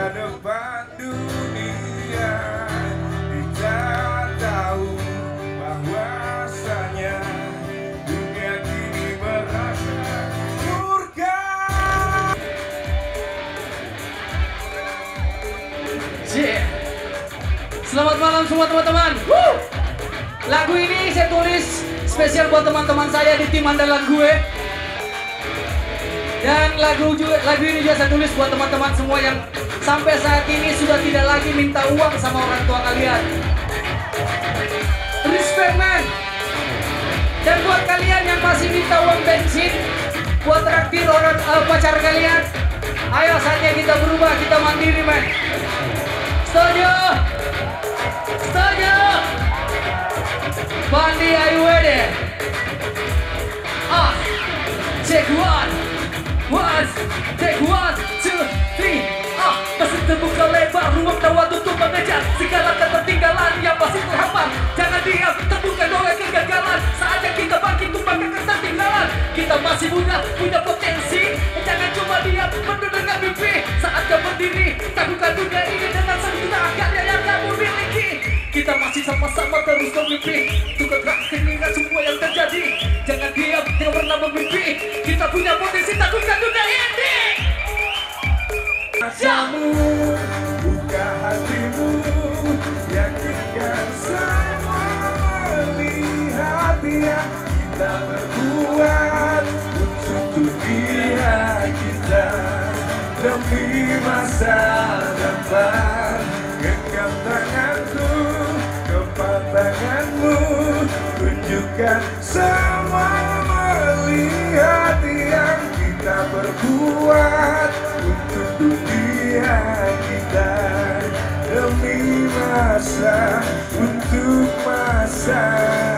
depan dunia. Kita tahu bahwasanya dunia kini merasa murka. Yeah. Selamat malam semua teman-teman. Lagu ini saya tulis spesial buat teman-teman saya di tim andalan gue. Dan lagu ini juga saya tulis buat teman-teman semua yang sampai saat ini sudah tidak lagi minta uang sama orang tua kalian. Respect man. Dan buat kalian yang masih minta uang bensin buat traktir orang pacar kalian, ayo saatnya kita berubah, kita mandiri man. Setuju? Setuju? Bandi, are you ready? Check one, take 1, 2, 3. Masih terbuka lebar, ruang tawa tutup mengejar segala ketertinggalan yang masih terhampar. Jangan diam, terbuka doa kegagalan. Saatnya kita bangkit, tumpahkan ketertinggalan. Kita masih muda, punya potensi. Jangan cuma diam, mendengar mimpi. Saatnya berdiri, takutkan dunia ini dengan sejuta karya yang kamu miliki. Kita masih sama-sama terus bermimpi. Tukar keinginan semua yang terjadi. Jangan diam, jangan pernah bermimpi. Kita punya potensi, takutkan dunia ini. Rasamu, buka hatimu, yakinkan semua, melihat yang kita berbuat untuk dunia kita demi masa depan. Genggam tanganku, kepat tanganmu, tunjukkan semua, melihat yang kita berbuat untuk dunia kita demi masa, untuk masa